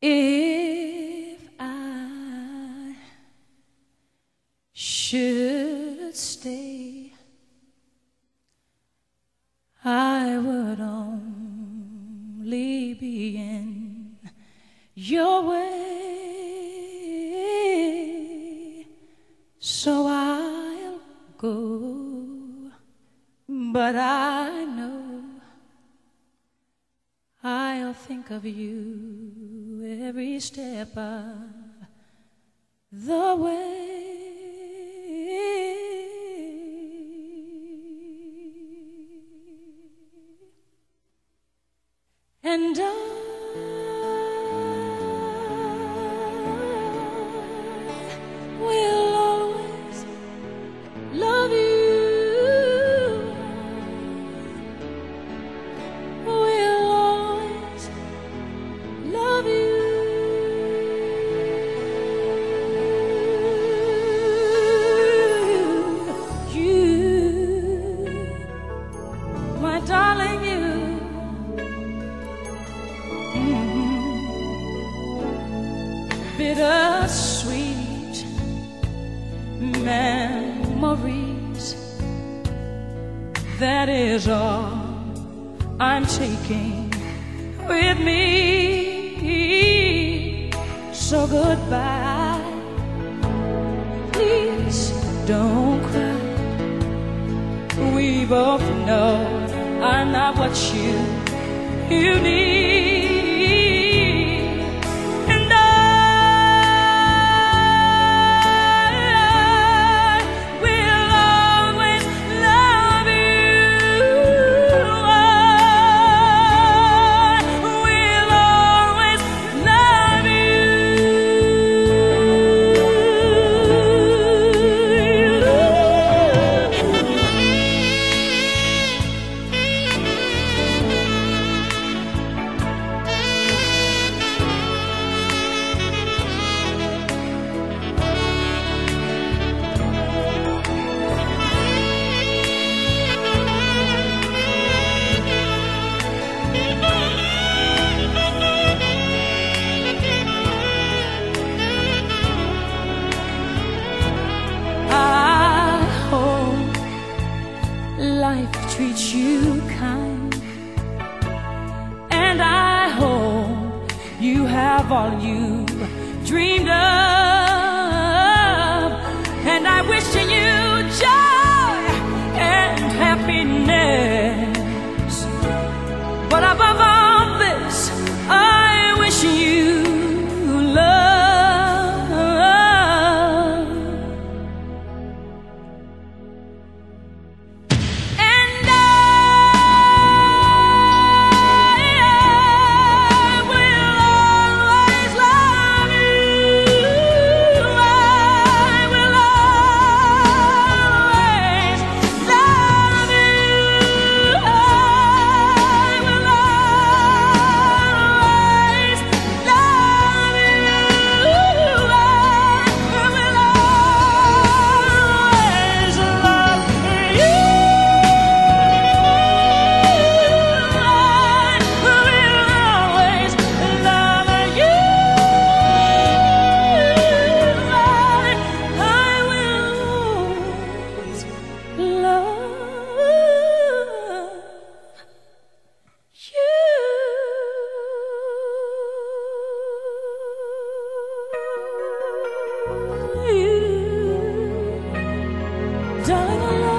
If I should stay, I would only be in your way, so I'll go, but I know I'll think of you every step of the way. And I will always love you. Will always love you. You, my darling, you. Bittersweet memories, that is all I'm taking with me. So goodbye, please don't cry. We both know I'm not what you need. Life treats you kind, and I hope you have all you dreamed of, and I wish you joy and happiness, but above all this I wish you love. Darling, I love